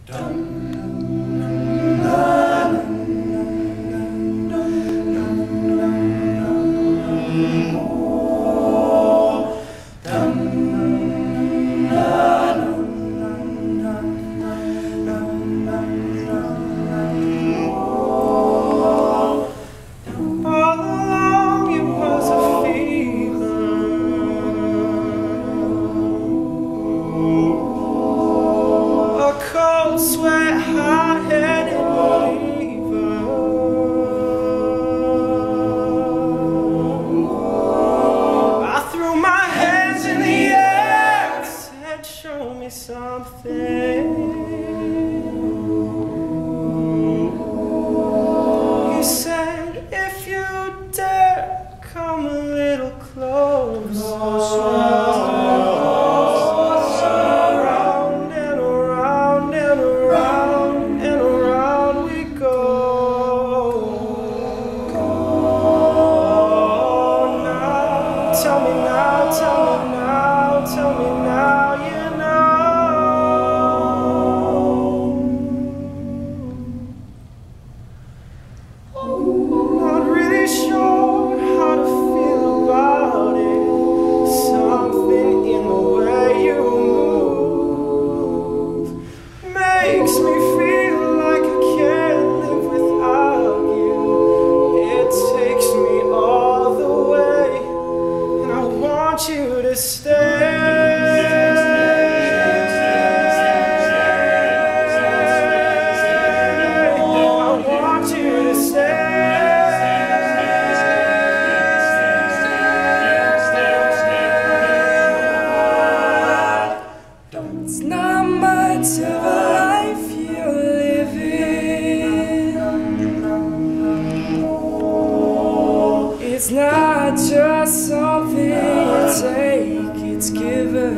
It's not just something you take, it's given.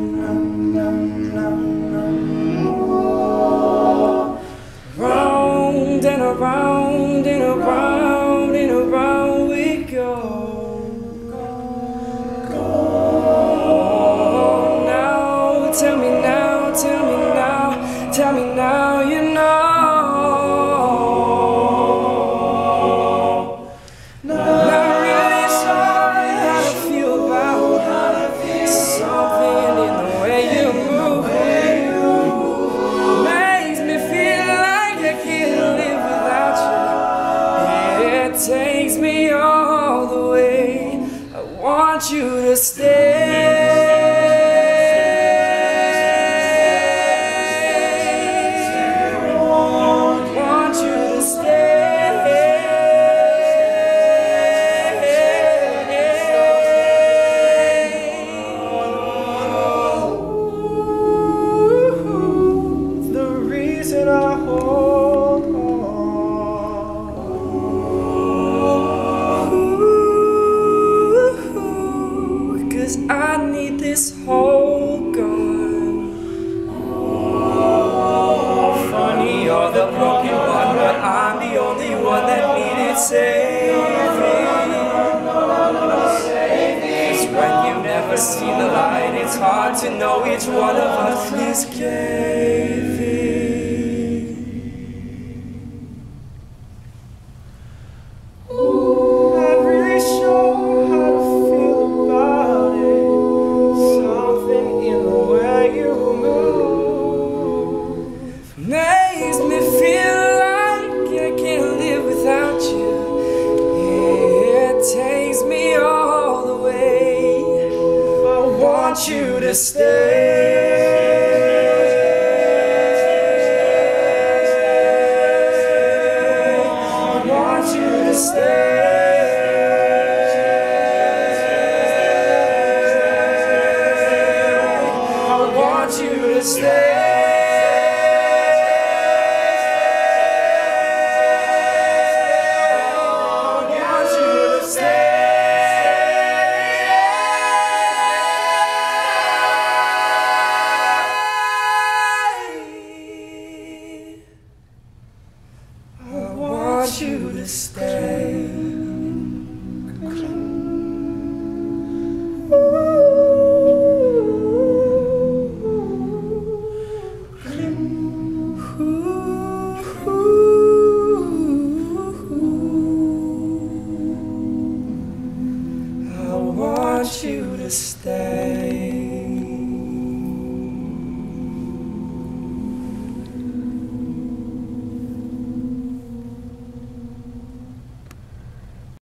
Round and around and around and around we go. Oh, now, tell me now, tell me now, tell me now, you know. Takes me all the way. I want you to stay. I want you to stay. Ooh, the reason I hold on. I need this whole gun. Funny, you're the broken one, but I'm the only one that needed saving. It's when you never see the light, it's hard to know which one of us is caving. Not really sure how to feel about it. Something in the way you move makes me feel like I can't live without you. It takes me all the way. I want you to stay. I want you to stay. Stay. I want you to stay. I want you to stay. way.